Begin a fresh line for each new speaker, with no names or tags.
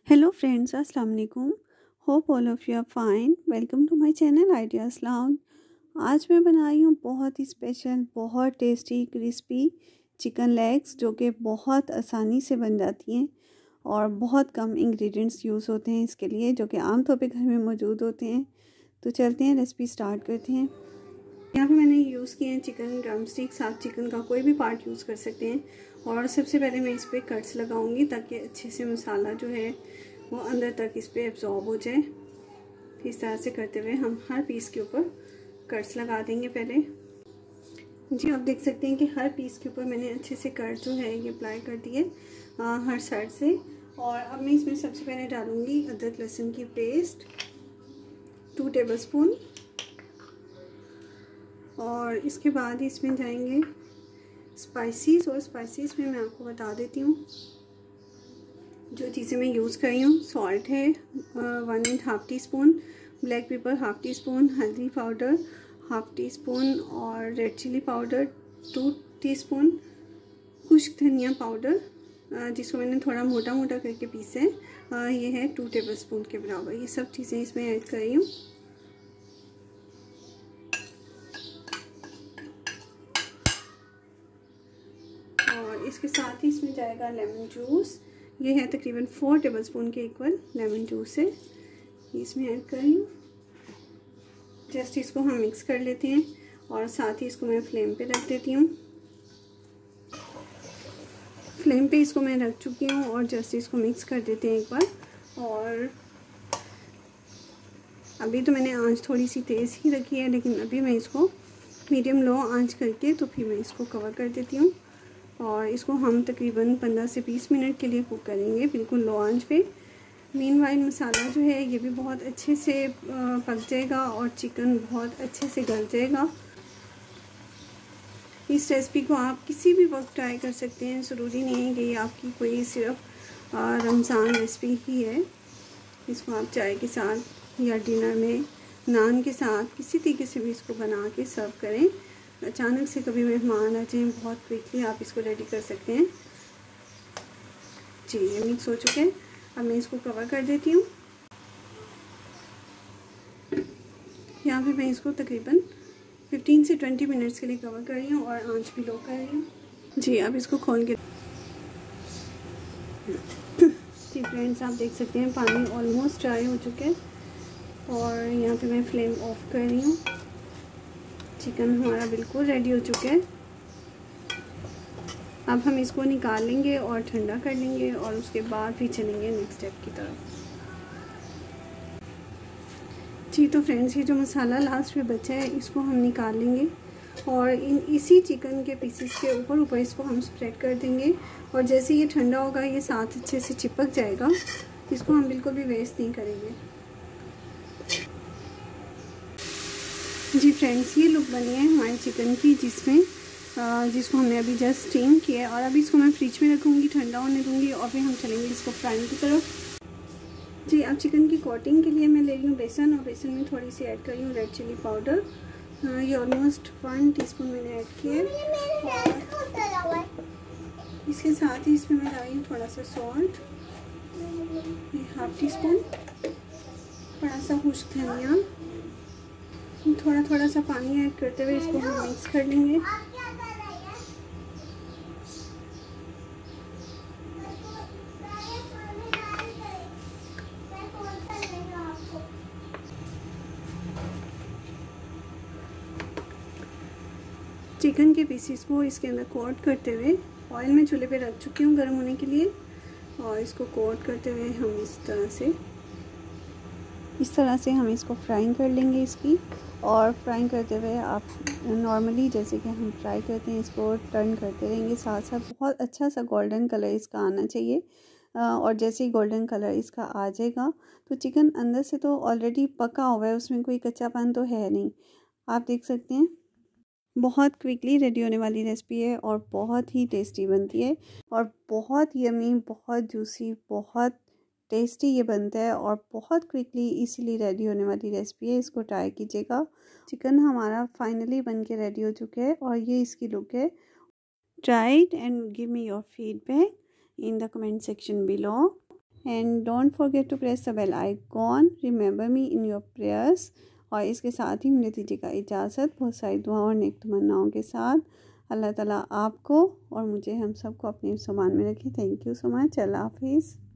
Hello friends, अस्सलाम वालेकुम। Hope all of you are fine. Welcome to my channel Ideas Lounge. आज मैं बना रही हूँ बहुत ही स्पेशल, बहुत टेस्टी, क्रिस्पी चिकन लेग्स, जो कि बहुत आसानी से बन जाती हैं और बहुत कम इंग्रेडिएंट्स यूज़ होते हैं इसके लिए, जो कि आमतौर पे घर में मौजूद होते हैं। तो चलते हैं, रेसिपी स्टार्ट करते हैं। यहाँ पे मैंने यूज़ किए हैं चिकन ड्रम स्टिक्स। आप चिकन का कोई भी पार्ट यूज़ कर सकते हैं। और सबसे पहले मैं इस पर कट्स लगाऊंगी ताकि अच्छे से मसाला जो है वो अंदर तक इस पर एब्जॉर्ब हो जाए। इस तरह से करते हुए हम हर पीस के ऊपर कट्स लगा देंगे पहले। जी, आप देख सकते हैं कि हर पीस के ऊपर मैंने अच्छे से कट जो है ये अप्लाई कर दिए हर साइड से। और अब मैं इसमें सबसे पहले डालूँगी अदरक लहसुन की पेस्ट 2 टेबलस्पून। और इसके बाद इसमें जाएंगे स्पाइसेस। और स्पाइसेस में मैं आपको बता देती हूँ जो चीज़ें मैं यूज़ कर रही हूँ। सॉल्ट है 1.5 टीस्पून, ब्लैक पेपर 1/2 टीस्पून, हल्दी पाउडर 1/2 टीस्पून और रेड चिली पाउडर 2 टीस्पून, खुश्क धनिया पाउडर जिसको मैंने थोड़ा मोटा मोटा करके पीसे है, ये है 2 टेबलस्पून के बराबर। ये सब चीज़ें इसमें ऐड कर रही हूँ। इसके साथ ही इसमें जाएगा लेमन जूस। ये है तकरीबन 4 टेबलस्पून के इक्वल लेमन जूस है, इसमें ऐड कर रही हूँ। जस्ट इसको हम मिक्स कर लेते हैं और साथ ही इसको मैं फ्लेम पे रख देती हूँ। फ्लेम पे इसको मैं रख चुकी हूँ और जस्ट इसको मिक्स कर देते हैं एक बार। और अभी तो मैंने आंच थोड़ी सी तेज़ ही रखी है, लेकिन अभी मैं इसको मीडियम लो आंच करके तो फिर मैं इसको कवर कर देती हूँ। और इसको हम तकरीबन 15 से 20 मिनट के लिए कुक करेंगे, बिल्कुल लो आंच पे। मीनवाइल मसाला जो है ये भी बहुत अच्छे से पक जाएगा और चिकन बहुत अच्छे से गल जाएगा। इस रेसिपी को आप किसी भी वक्त ट्राई कर सकते हैं। ज़रूरी नहीं है कि ये आपकी कोई सिर्फ रमज़ान रेसिपी ही है। इसको आप चाय के साथ या डिनर में नान के साथ किसी तरीके से भी इसको बना के सर्व करें। अचानक से कभी मेहमान आ जाएं, बहुत क्विकली आप इसको रेडी कर सकते हैं। जी, ये मिक्स हो चुके हैं। अब मैं इसको कवर कर देती हूँ। यहाँ पे मैं इसको तकरीबन 15 से 20 मिनट्स के लिए कवर कर रही हूँ और आंच भी लो कर रही हूँ। जी, अब इसको खोल के जी फ्रेंड्स, आप देख सकते हैं पानी ऑलमोस्ट ड्राई हो चुके हैं और यहाँ पे मैं फ्लेम ऑफ कर रही हूँ। चिकन हमारा बिल्कुल रेडी हो चुका है। अब हम इसको निकाल लेंगे और ठंडा कर लेंगे और उसके बाद फिर चलेंगे नेक्स्ट स्टेप की तरफ। जी तो फ्रेंड्स, ये जो मसाला लास्ट में बचा है इसको हम निकाल लेंगे और इसी चिकन के पीसेस के ऊपर इसको हम स्प्रेड कर देंगे। और जैसे ये ठंडा होगा ये साथ अच्छे से चिपक जाएगा। इसको हम बिल्कुल भी वेस्ट नहीं करेंगे। जी फ्रेंड्स, ये लुक बनी है हमारे चिकन की, जिसको हमने अभी जस्ट स्टीम किया है। और अभी इसको मैं फ्रिज में रखूँगी, ठंडा होने दूँगी और फिर हम चलेंगे इसको फ्राई की तरफ। जी, अब चिकन की कोटिंग के लिए मैं ले रही हूँ बेसन, और बेसन में थोड़ी सी ऐड कर रही हूँ रेड चिली पाउडर। ये ऑलमोस्ट 1 टीस्पून मैंने ऐड किया है। इसके साथ ही इसमें मैं डाली हूँ थोड़ा सा सॉल्ट, 1/2 टीस्पून, थोड़ा सा खुश्क धनिया, थोड़ा थोड़ा सा पानी ऐड करते हुए इसको हम मिक्स कर लेंगे। चिकन के पीसीस को इसके अंदर कोट करते हुए ऑयल में चूल्हे पे रख चुकी हूँ गर्म होने के लिए। और इसको कोट करते हुए हम इस तरह से हम इसको फ्राई कर लेंगे इसकी। और फ्राई करते हुए आप नॉर्मली जैसे कि हम फ्राई करते हैं इसको टर्न करते रहेंगे साथ साथ। बहुत अच्छा सा गोल्डन कलर इसका आना चाहिए। और जैसे ही गोल्डन कलर इसका आ जाएगा तो चिकन अंदर से तो ऑलरेडी पका हुआ है, उसमें कोई कच्चापन तो है नहीं। आप देख सकते हैं बहुत क्विकली रेडी होने वाली रेसिपी है और बहुत ही टेस्टी बनती है और बहुत यमी, बहुत जूसी, बहुत टेस्टी ये बनता है और बहुत क्विकली इसीलिए रेडी होने वाली रेसिपी है। इसको ट्राई कीजिएगा। चिकन हमारा फाइनली बन के रेडी हो चुका है और ये इसकी लुक है। Try it and give me your feedback in the comment section below. And don't forget to press the bell icon, remember me in your prayers. और इसके साथ ही मुझे दीजिएगा इजाज़त, बहुत सारी दुआओं और नेक तमन्नाओं के साथ। अल्लाह ताला आपको और मुझे, हम सबको अपने सामान में रखें। Thank you so much. अल्लाह हाफिज़।